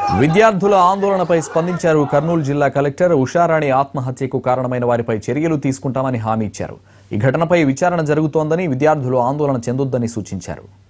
విద్యార్థుల ఆందోళనపై స్పందించారు కర్నూలు జిల్లా కలెక్టర్ ఉషా రాణి ఆత్మహత్యకు కారణమైన వారిపై చర్యలు తీసుకుంటామని హామీ ఇచ్చారు. ఈ ఘటనపై విచారణ జరుగుతోందని విద్యార్థులు ఆందోళన చెందొద్దని సూచించారు.